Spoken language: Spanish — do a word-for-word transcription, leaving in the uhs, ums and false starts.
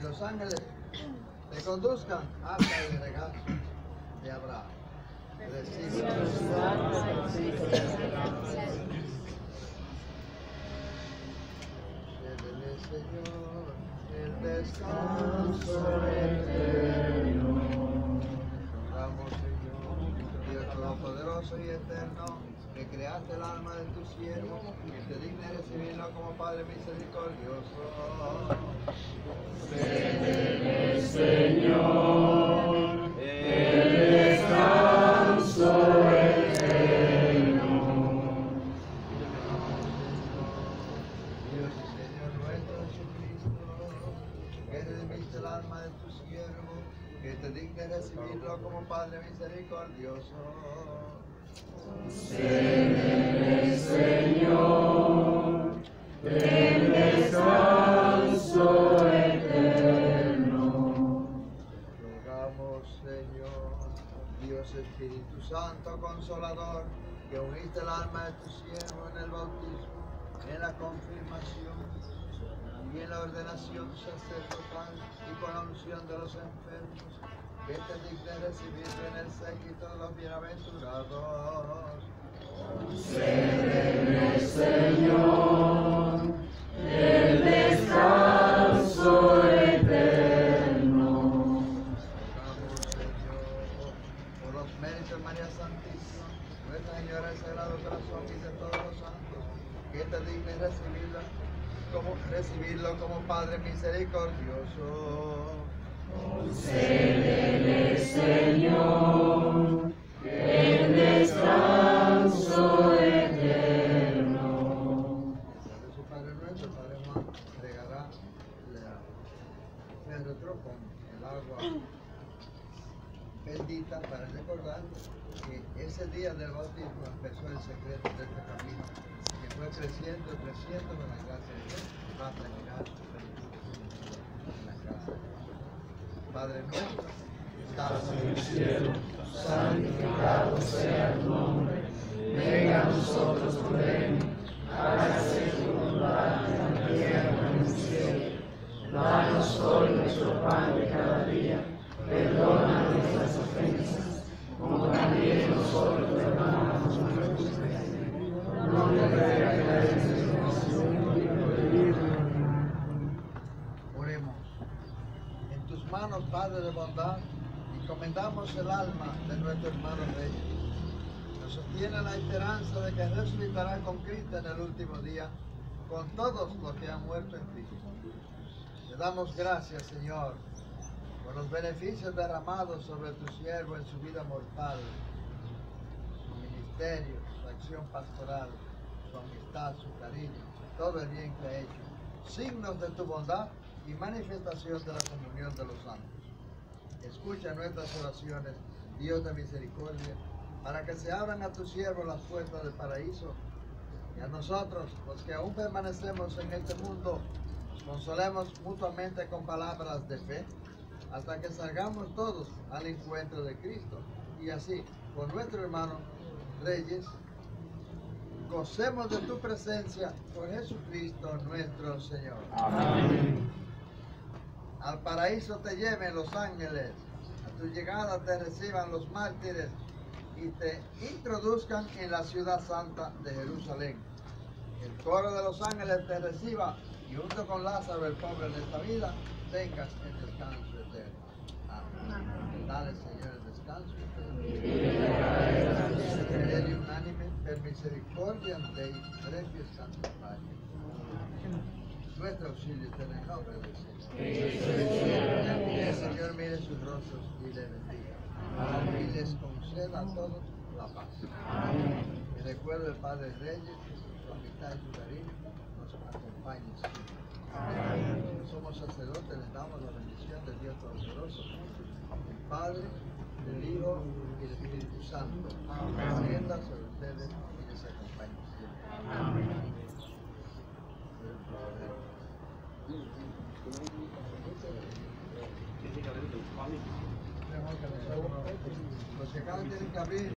los ángeles te conduzcan hasta el regazo de Abraham. Recibe Señor el descanso eterno. Rogamos, Señor, Dios Todopoderoso y eterno, que creaste el alma de tu siervo, que te dignes recibirlo como Padre misericordioso. Cédele, Señor, el descanso eterno. Dios y Señor nuestro Jesucristo, que redimiste el alma de tu siervo, que te dignes recibirlo como Padre misericordioso. Cédele, Señor, el descanso eterno. Rogamos, Señor, Dios Espíritu Santo Consolador, que uniste el alma de tu siervo en el bautismo, en la confirmación y en la ordenación sacerdotal y con la unción de los enfermos, que te dignes recibirlo en el séquito de los bienaventurados. Cédele, Señor, el descanso eterno. Rogamos, Señor, por los méritos de María Santísima, Nuestra Señora del Sagrado Corazón y de todos los santos, que te dignes recibirlo como, recibirlo como Padre misericordioso. Concédele, Señor, el descanso eterno. De su Padre nuestro, Padre Juan, entregará el retro con el agua bendita para recordar que ese día del bautismo empezó el secreto de este camino, que fue creciendo y creciendo con la gracia de Dios, va a terminar su plenitud en la casa de Dios. Padre nuestro, que estás en el cielo, Santificado sea tu nombre. Venga a nosotros tu reino. Hágase tu voluntad en la tierra como en el cielo. Danos hoy nuestro pan de cada día. Perdona nuestras ofensas, como también nosotros perdonamos a nuestros pecadores. No nos dejes caer en tentación, líbranos. oremos. En tus manos, Padre de bondad, encomendamos el alma de nuestro hermano Rey. Nos sostiene la esperanza de que resucitará con Cristo en el último día, con todos los que han muerto en Cristo. Te damos gracias, Señor, por los beneficios derramados sobre tu siervo en su vida mortal, su ministerio, su acción pastoral, su amistad, su cariño, todo el bien que ha hecho, signos de tu bondad y manifestación de la comunión de los santos. Escucha nuestras oraciones, Dios de misericordia, para que se abran a tu siervo las puertas del paraíso, y a nosotros, los que aún permanecemos en este mundo, nos consolemos mutuamente con palabras de fe, hasta que salgamos todos al encuentro de Cristo, y así, con nuestro hermano Reyes, gocemos de tu presencia por Jesucristo nuestro Señor. Amén. Al paraíso te lleven los ángeles, a tu llegada te reciban los mártires y te introduzcan en la ciudad santa de Jerusalén. El coro de los ángeles te reciba y junto con Lázaro, el pobre de esta vida, tengas el descanso eterno. Amén. Dale, Señor, el descanso eterno. Cree unánime, per misericordia Dei, requies Sancta Pace. Nuestro auxilio está en el nombre del Señor. El Señor mire sus rostros y le bendiga. Y les conceda a todos la paz. Y recuerdo el Padre Reyes, su amistad y su cariño nos acompañen siempre. Somos sacerdotes, les damos la bendición de Dios Todopoderoso, el Padre, del Hijo y del Espíritu Santo. Descienda sobre ustedes y les acompañe siempre. Amén. Los que acaban tienen que abrir.